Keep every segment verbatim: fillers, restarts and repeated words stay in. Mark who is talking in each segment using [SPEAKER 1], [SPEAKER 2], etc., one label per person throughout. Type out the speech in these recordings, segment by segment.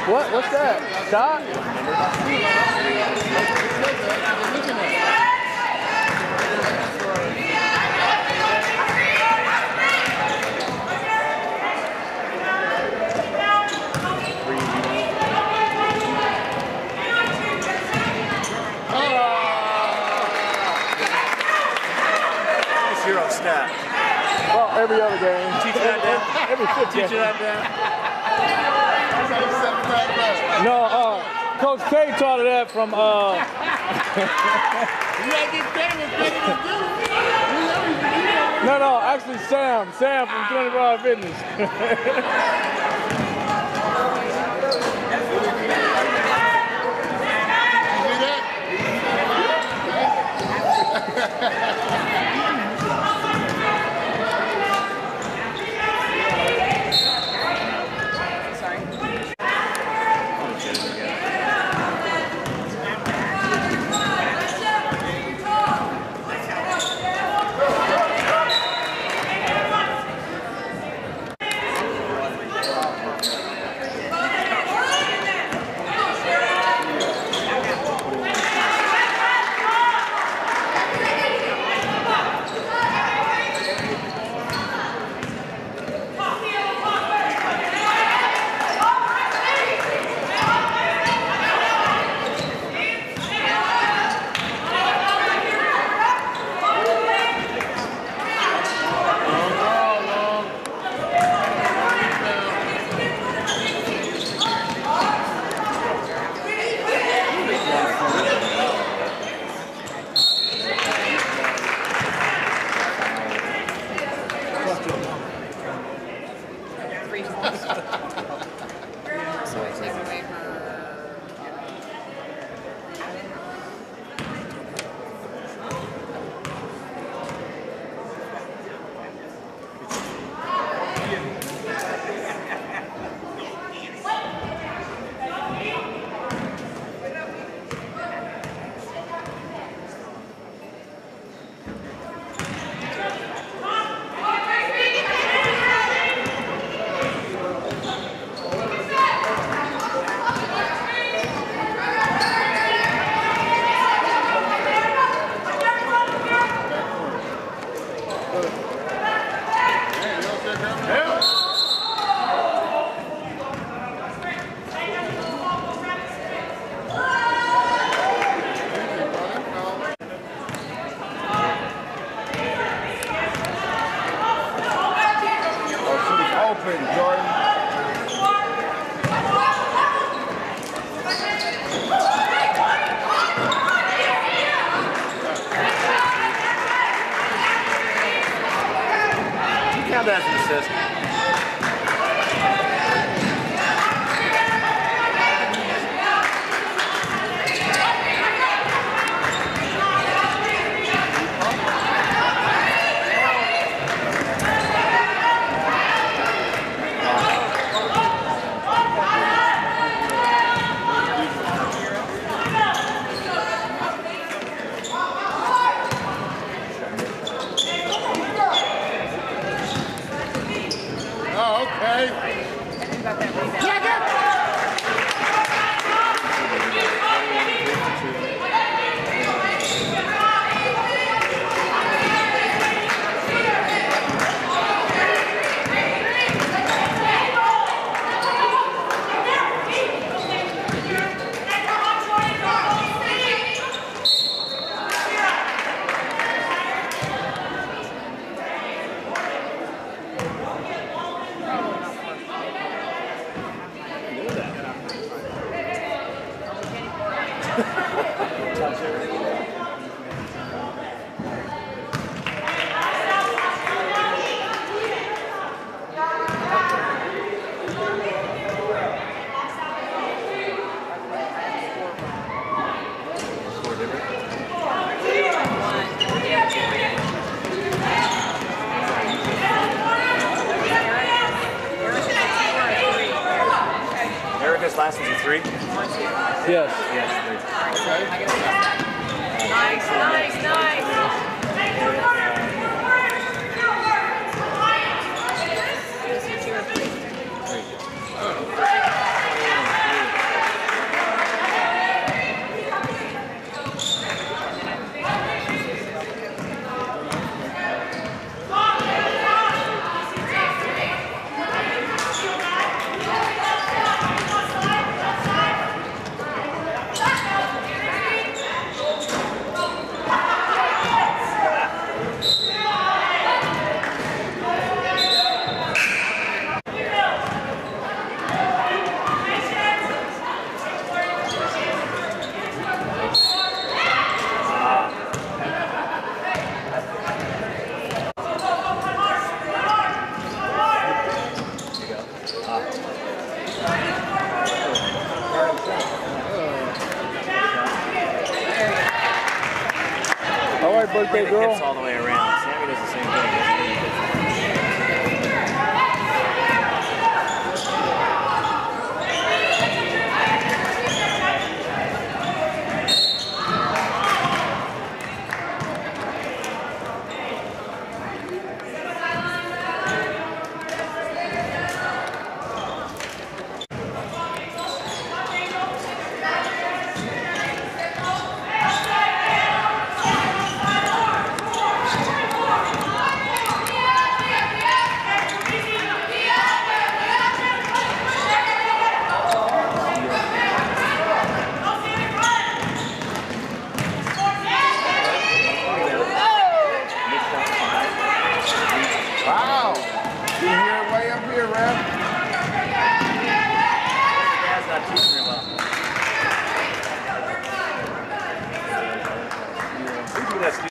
[SPEAKER 1] What? What's that? Shot?
[SPEAKER 2] Zero snap.
[SPEAKER 1] Well, every other game.
[SPEAKER 2] Teach you that down?
[SPEAKER 1] Every fifth
[SPEAKER 2] Teach
[SPEAKER 1] game.
[SPEAKER 2] you that down?
[SPEAKER 1] No, uh, Coach K taught her that from, uh... no, no, actually Sam. Sam from twenty-four hour Fitness.
[SPEAKER 2] Count that as an assist.
[SPEAKER 3] Oh, okay. Yeah, good.
[SPEAKER 2] Erica's last was a three?
[SPEAKER 1] Yes.
[SPEAKER 2] Yes, three.
[SPEAKER 4] Nice, nice, nice.
[SPEAKER 2] Three.
[SPEAKER 1] okay,
[SPEAKER 2] that
[SPEAKER 1] girl.
[SPEAKER 2] hits all the way around. Sammy does the same thing. That's pretty good for him.
[SPEAKER 3] Wow. You hear it way up here, Ref?
[SPEAKER 2] Dad's not teaching her well. We do that, Steve.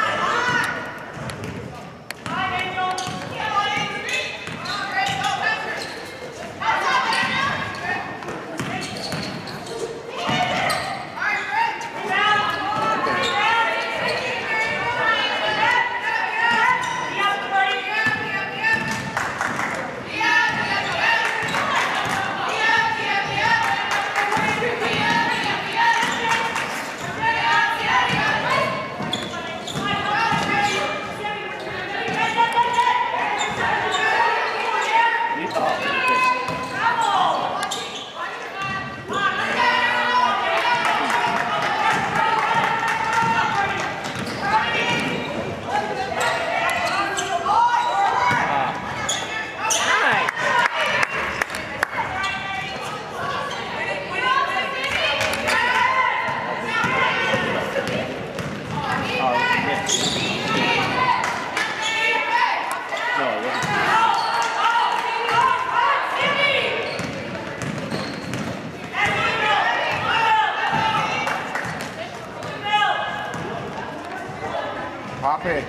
[SPEAKER 3] Pop it.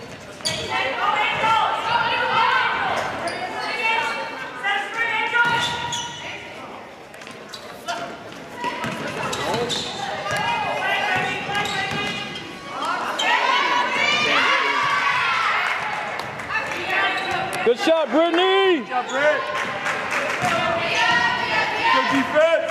[SPEAKER 1] Good shot, Brittany.
[SPEAKER 2] Good job, Britt. Good defense.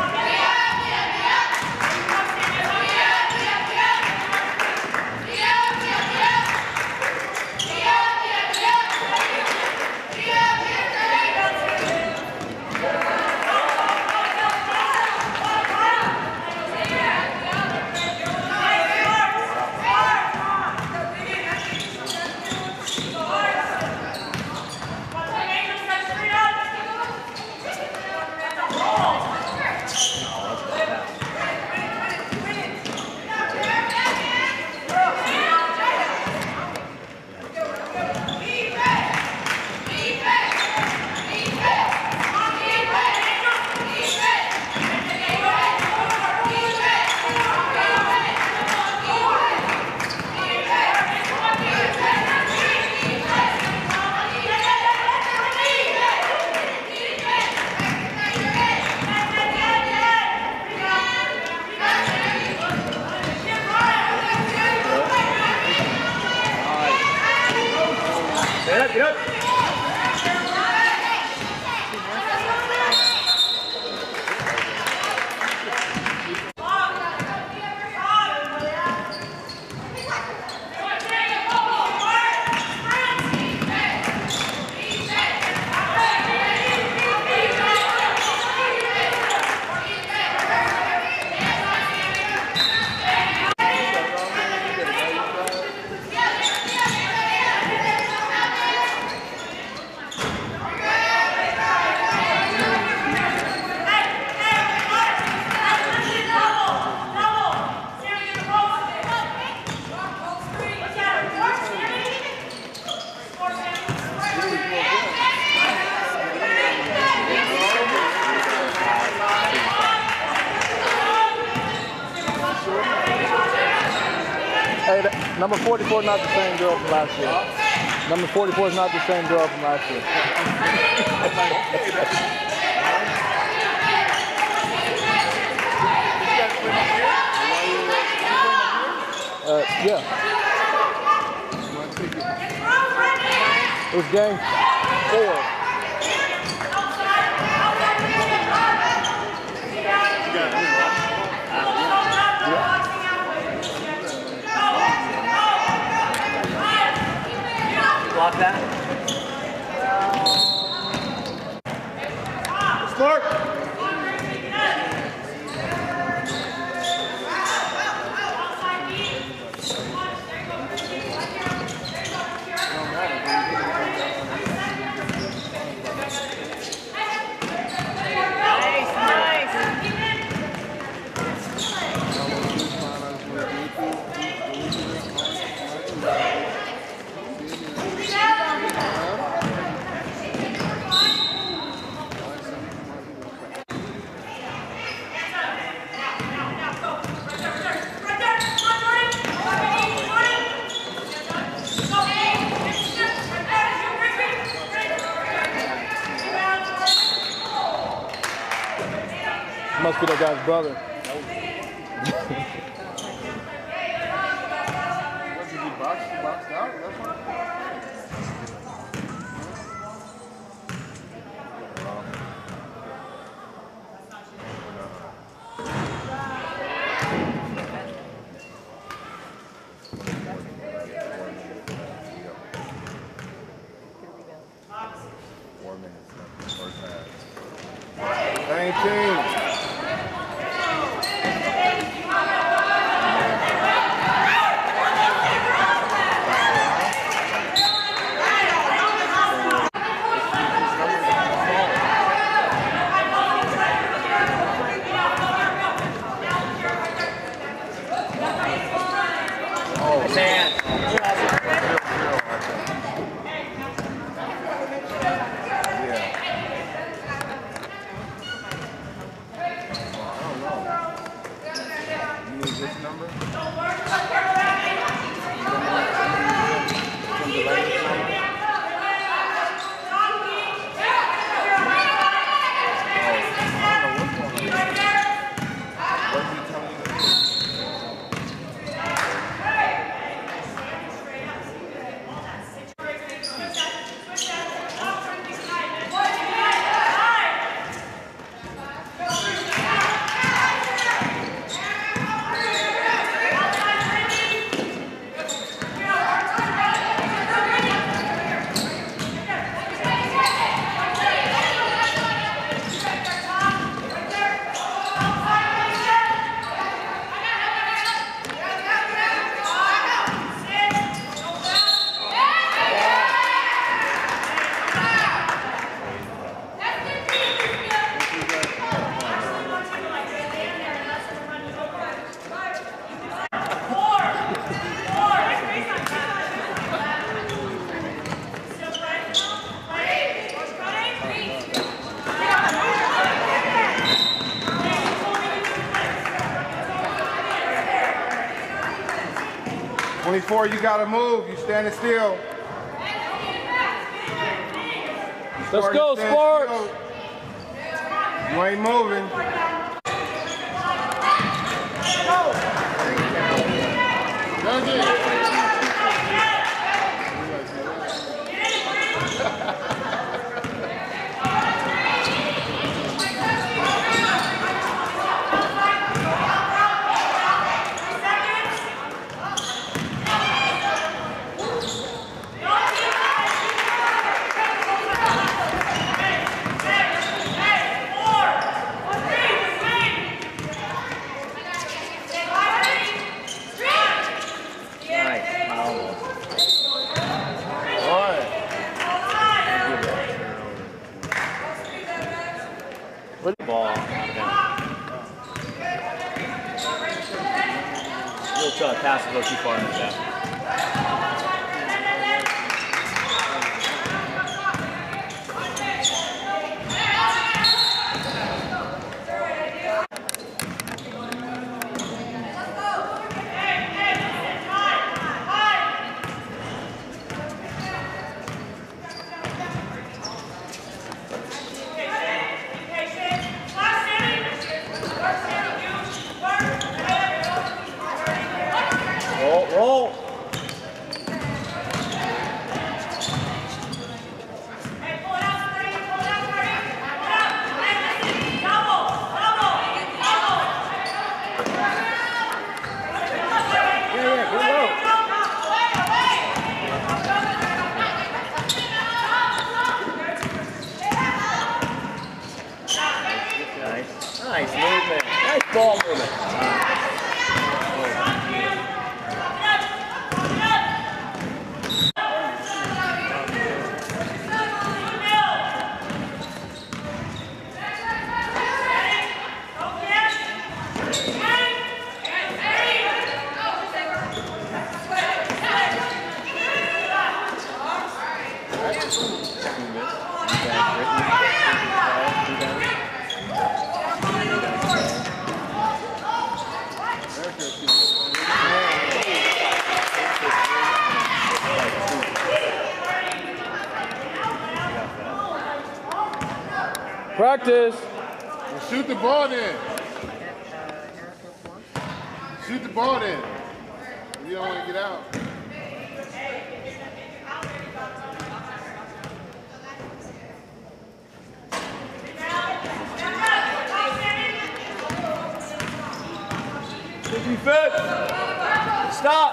[SPEAKER 2] Get up, get up.
[SPEAKER 1] Hey, that, number forty-four is not the same girl from last year. Number forty-four is not the same girl from last year. uh, yeah. It was game four.
[SPEAKER 2] Block that. Smart.
[SPEAKER 1] Must be that guy's brother.
[SPEAKER 3] What did he box? He boxed out? That's what? Four minutes left. First half. nineteen. twenty-four, you gotta move. You standing still.
[SPEAKER 1] Let's go, Sports.
[SPEAKER 3] You ain't moving.
[SPEAKER 2] Ball. You'll try to pass it go too far in the back. Roll, roll.
[SPEAKER 1] Practice.
[SPEAKER 3] Well, shoot the ball then. Shoot the ball then. You don't want to get out.
[SPEAKER 2] fifty-fifth. Stop.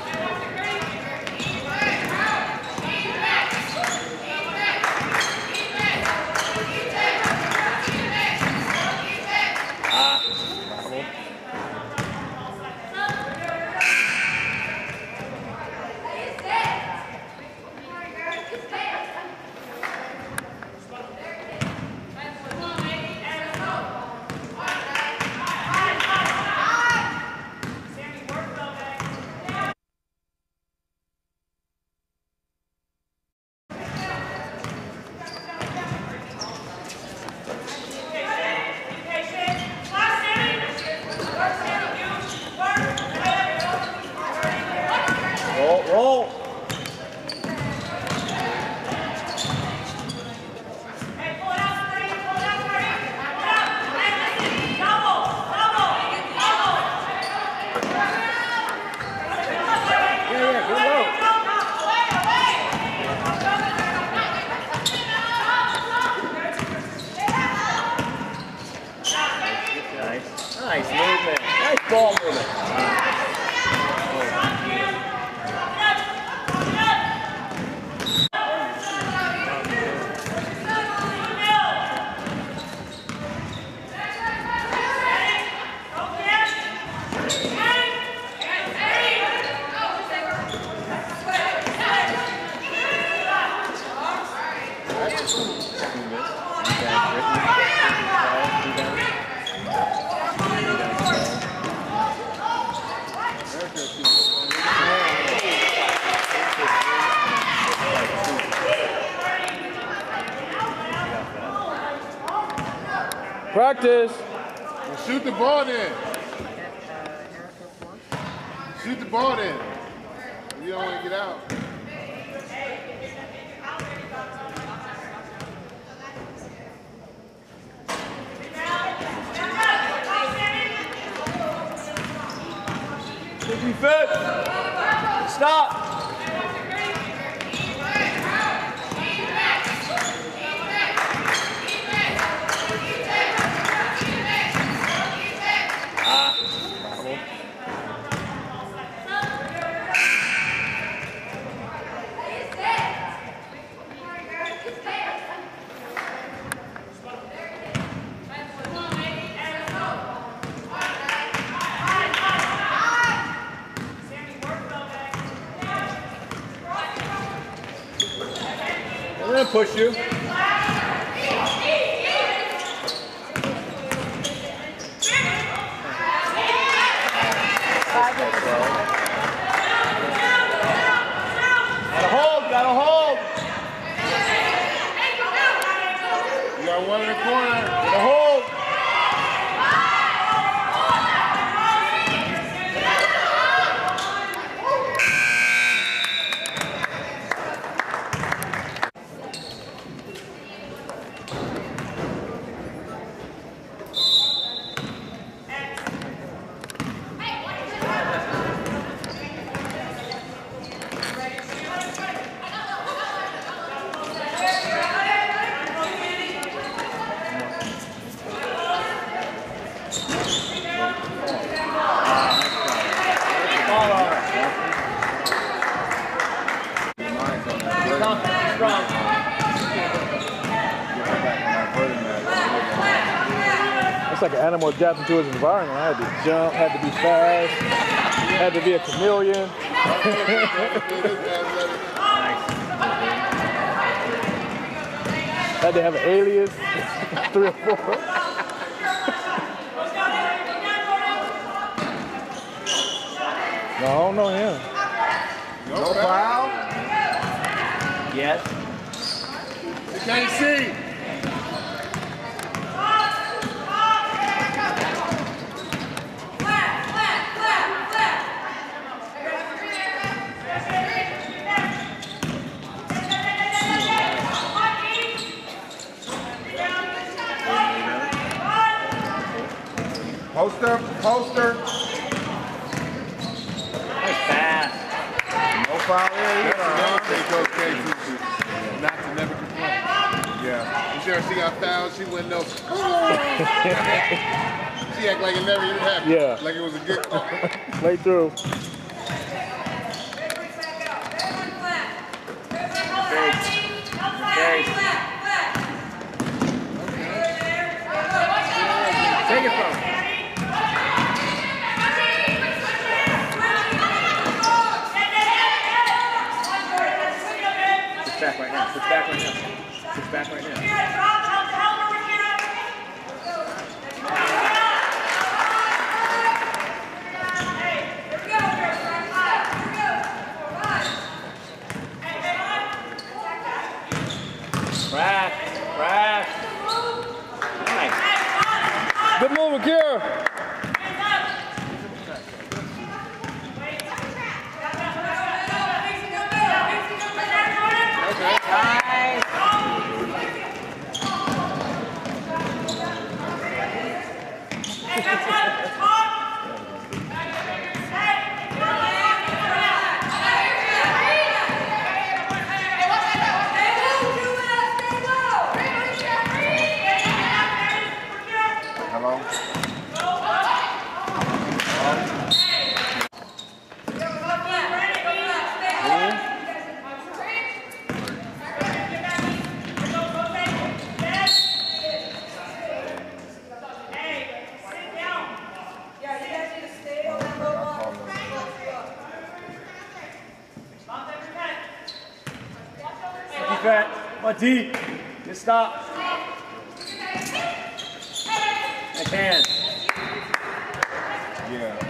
[SPEAKER 2] Roll, roll. Nice movement. Nice ball movement.
[SPEAKER 1] Practice.
[SPEAKER 3] Well, shoot the ball then. Shoot the ball then. You don't want to get out.
[SPEAKER 2] fifty-fifth. Stop. I'm gonna push you. Gotta hold, gotta hold.
[SPEAKER 3] You got one in the corner.
[SPEAKER 2] Gotta hold.
[SPEAKER 1] It's like an animal adapting to its environment. I had to jump, had to be fast, had to be a chameleon. Had to have an alias, three or four. No, I don't know him.
[SPEAKER 3] No foul.
[SPEAKER 2] Yes.
[SPEAKER 3] You can't see. Poster, poster.
[SPEAKER 2] Nice pass.
[SPEAKER 3] No foul there either. That's another thing Coach K teaches. Not to never complain. Yeah. You sure she got fouled? She wouldn't know. She act like it never even happened.
[SPEAKER 1] Yeah.
[SPEAKER 3] Like it was a good call.
[SPEAKER 1] Play through.
[SPEAKER 2] Take it from him. Switch back right now. Switch back right now. Switch back right now. Crash, crash. Nice.
[SPEAKER 1] Good move, Akira.
[SPEAKER 3] Hello?
[SPEAKER 2] Defense. One deep. Good stop. Nice hand.
[SPEAKER 3] Yeah, yeah.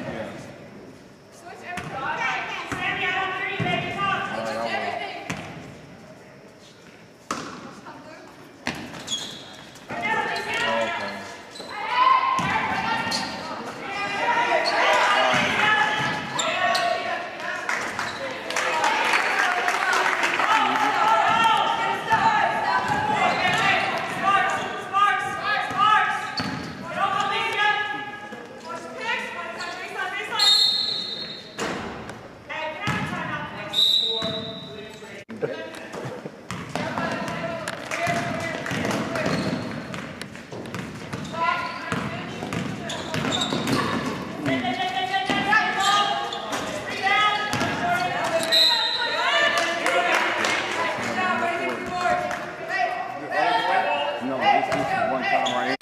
[SPEAKER 3] No, this is one time right here.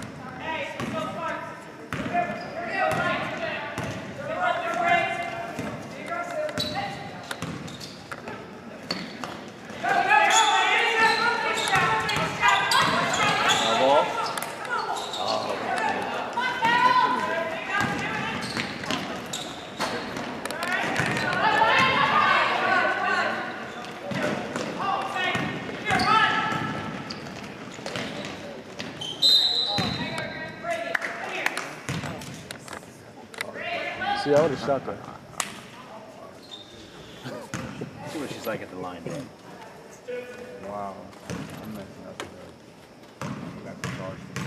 [SPEAKER 1] See, I would have shot that.
[SPEAKER 2] See what she's like at the line.
[SPEAKER 3] Wow. I'm messing up there. Got the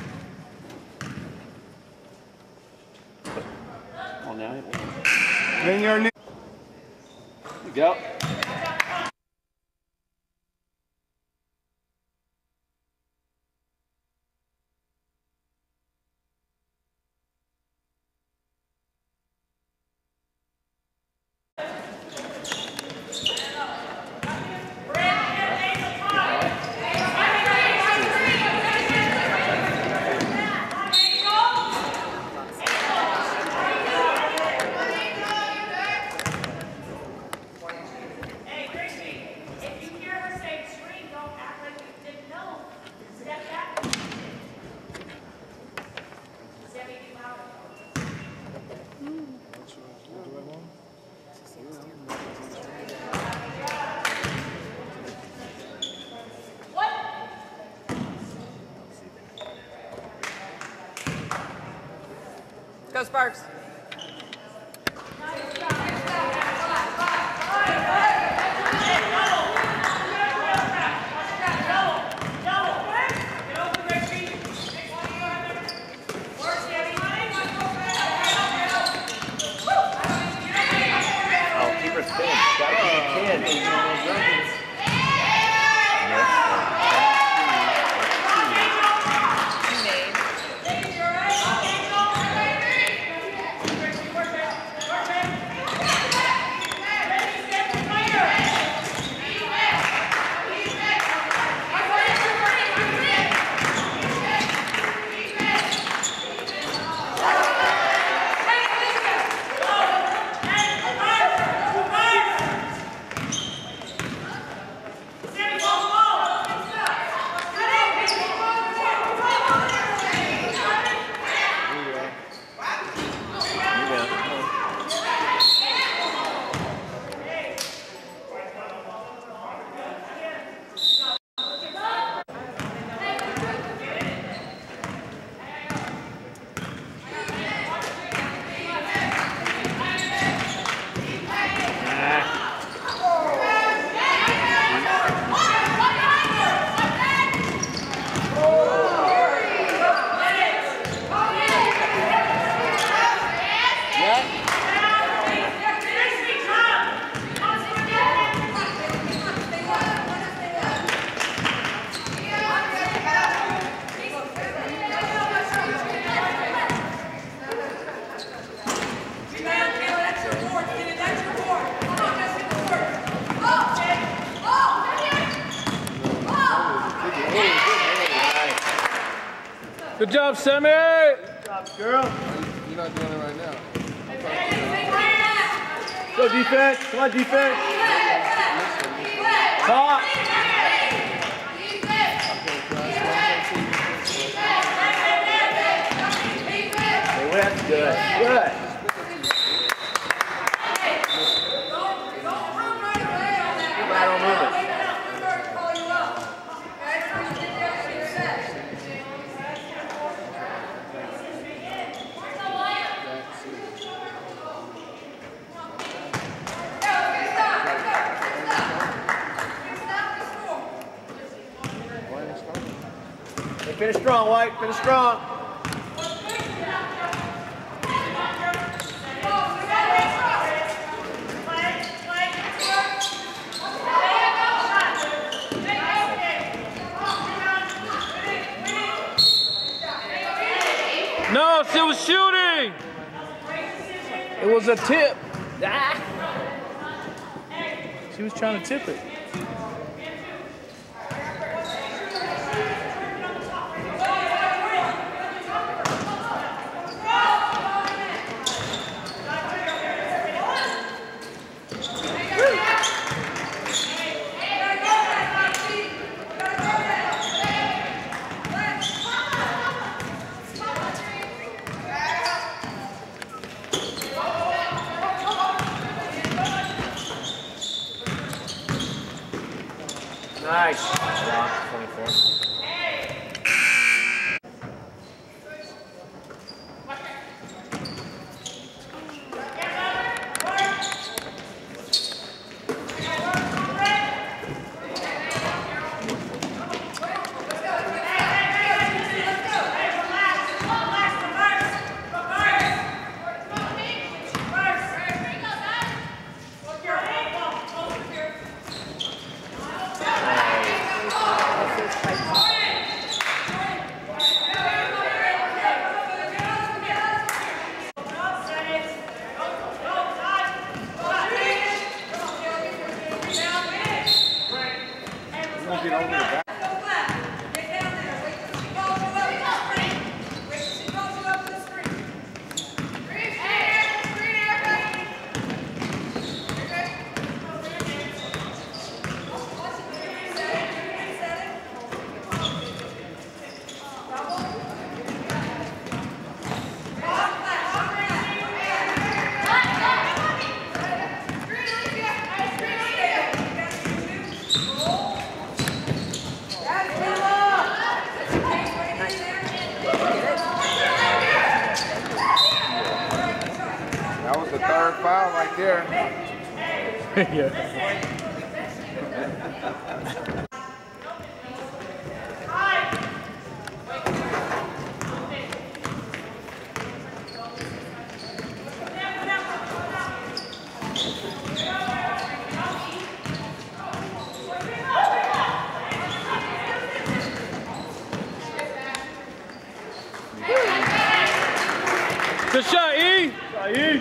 [SPEAKER 3] charge.
[SPEAKER 2] Oh, now.
[SPEAKER 3] Then your knee.
[SPEAKER 2] There you go.
[SPEAKER 4] Go Sparks.
[SPEAKER 1] Good job, Sammy.
[SPEAKER 2] Good job, girl.
[SPEAKER 3] You're not doing it right now.
[SPEAKER 2] Go defense. Come on, defense. Top. That's good. Good. Lateral movement. Hey, finish strong, White. Finish strong.
[SPEAKER 1] No, she was shooting. It was a tip. She was trying to tip it.
[SPEAKER 2] Nice. twenty-four.
[SPEAKER 3] That was the third foul right there.
[SPEAKER 1] Yeah. Good shot, E.
[SPEAKER 2] Shot, E.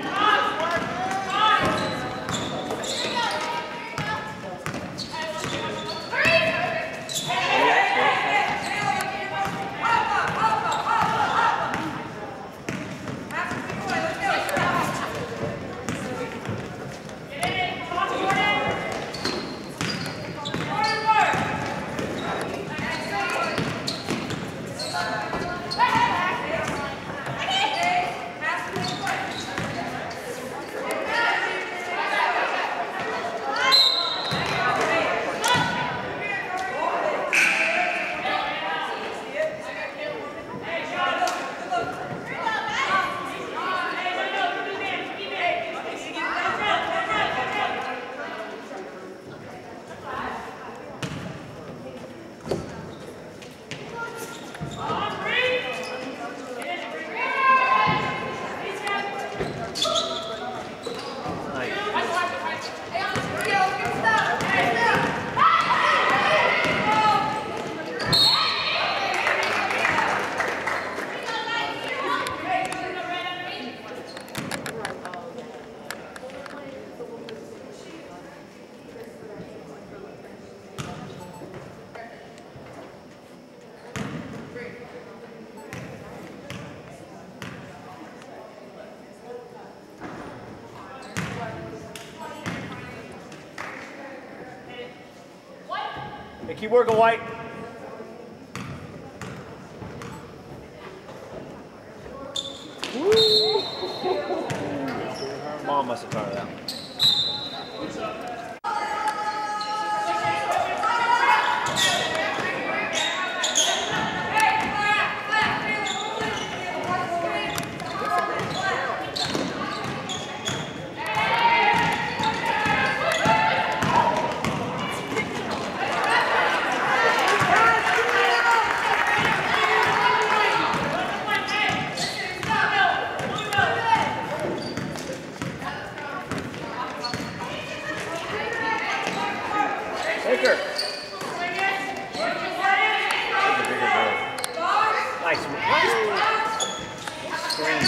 [SPEAKER 2] Hey, keep working, White. Mom must have taught her that one. Take her. Nice. Nice. Screen.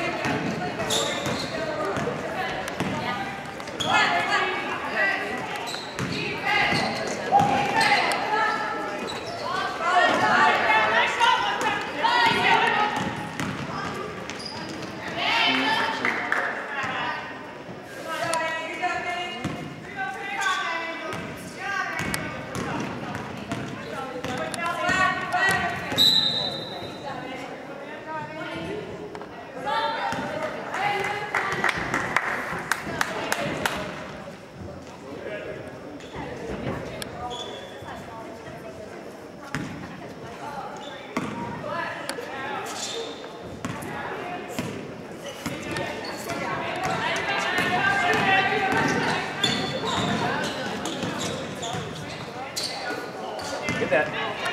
[SPEAKER 2] Get that.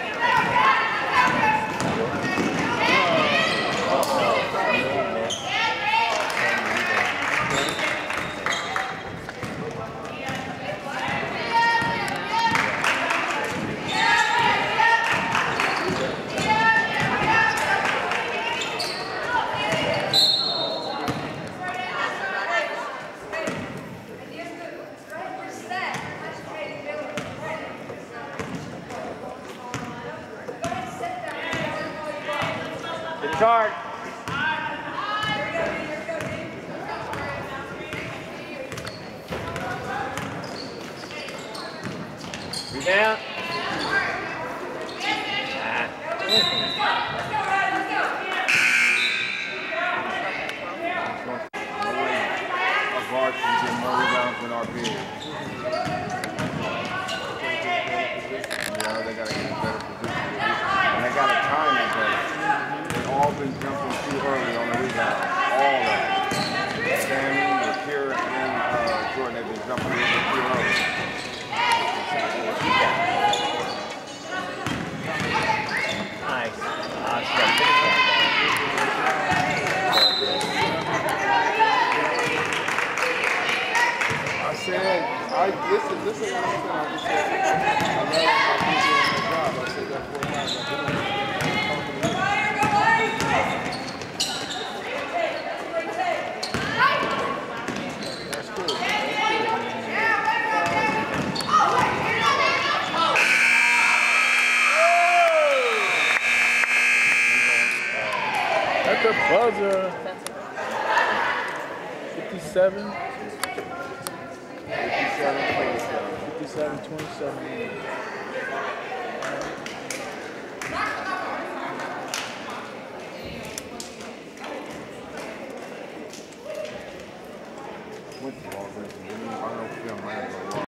[SPEAKER 2] Finish hard. Rebound. Ah.
[SPEAKER 3] Our guards can get more rebounds than our bigs. Yeah, they gotta get in better position. And they gotta time it better. All been jumping too early on the rebound. All of them. Sammy, Akira, and uh, Jordan have been jumping too early.
[SPEAKER 2] Nice. Ah, she got finish that.
[SPEAKER 3] I said, I listen, listen what I'm saying. I just said, I love my people doing their job. I said that four times. I've been on it.
[SPEAKER 1] At the buzzer. fifty-seven. fifty-seven twenty-seven.